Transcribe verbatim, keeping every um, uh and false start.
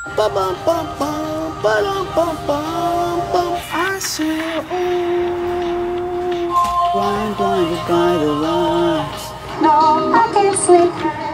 Bum bum bum bum bum bum bum bum. I say, ooh, blind, blinded by the lights. No, I can't sleep.